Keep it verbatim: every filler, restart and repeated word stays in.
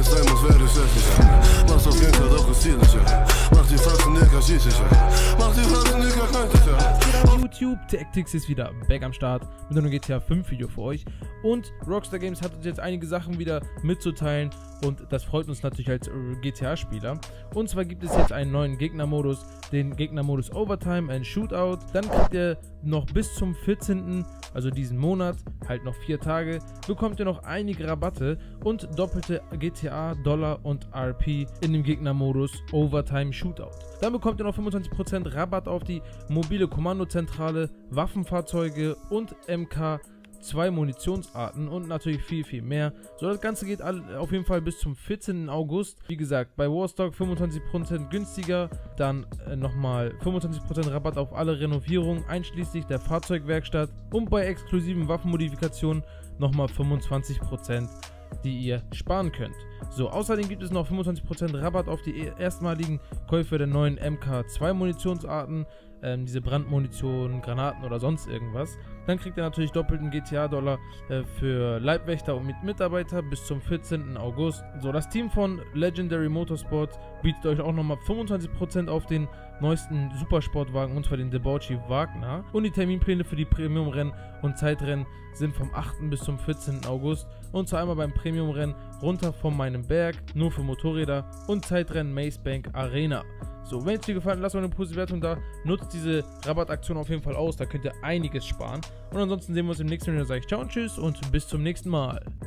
Was sein muss, werde ich sicher. Mach's auf Gangster, doch ist zielsicher. Mach die Faxen, Nicker, schieß sicher. Mach die Faxen, Nicker, könnt sicher. YouTube, Tactics ist wieder back am Start mit einem G T A fünf Video für euch. Und Rockstar Games hat uns jetzt einige Sachen wieder mitzuteilen. Und das freut uns natürlich als G T A-Spieler. Und zwar gibt es jetzt einen neuen Gegnermodus, den Gegnermodus Overtime and Shootout. Dann kriegt ihr noch bis zum vierzehnten, also diesen Monat, halt noch vier Tage, bekommt ihr noch einige Rabatte und doppelte G T A, Dollar und R P in dem Gegnermodus Overtime Shootout. Dann bekommt ihr noch fünfundzwanzig Prozent Rabatt auf die mobile Kommandozentrale, Waffenfahrzeuge und M K zwei Munitionsarten und natürlich viel, viel mehr. So, das Ganze geht auf jeden Fall bis zum vierzehnten August. Wie gesagt, bei Warstock fünfundzwanzig Prozent günstiger, dann äh, nochmal fünfundzwanzig Prozent Rabatt auf alle Renovierungen, einschließlich der Fahrzeugwerkstatt, und bei exklusiven Waffenmodifikationen nochmal fünfundzwanzig Prozent, die ihr sparen könnt. So, außerdem gibt es noch fünfundzwanzig Prozent Rabatt auf die erstmaligen Käufe der neuen M K zwei Munitionsarten, ähm, diese Brandmunition, Granaten oder sonst irgendwas. Dann kriegt ihr natürlich doppelten G T A-Dollar äh, für Leibwächter und mit Mitarbeiter bis zum vierzehnten August. So, das Team von Legendary Motorsport bietet euch auch nochmal fünfundzwanzig Prozent auf den neuesten Supersportwagen, und zwar den Debauche Wagner. Und die Terminpläne für die Premium-Rennen und Zeitrennen sind vom achten bis zum vierzehnten August. Und zwar einmal beim Premium-Rennen runter von meinem Berg, nur für Motorräder, und Zeitrennen Maze Bank Arena. So, wenn es dir gefallen hat, lasst mal eine positive Bewertung da. Nutzt diese Rabattaktion auf jeden Fall aus, da könnt ihr einiges sparen. Und ansonsten sehen wir uns im nächsten Video. Da sage ich ciao und tschüss und bis zum nächsten Mal.